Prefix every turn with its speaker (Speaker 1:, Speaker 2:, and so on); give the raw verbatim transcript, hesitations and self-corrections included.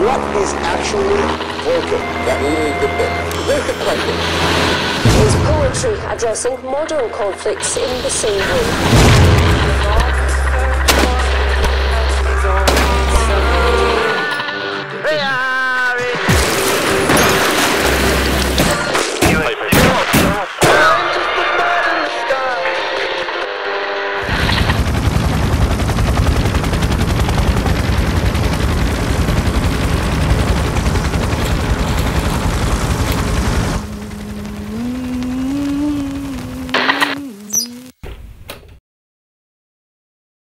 Speaker 1: what is actually working that we need to fix? Here's the question.
Speaker 2: Is poetry addressing modern conflicts in the same way?
Speaker 3: Hey,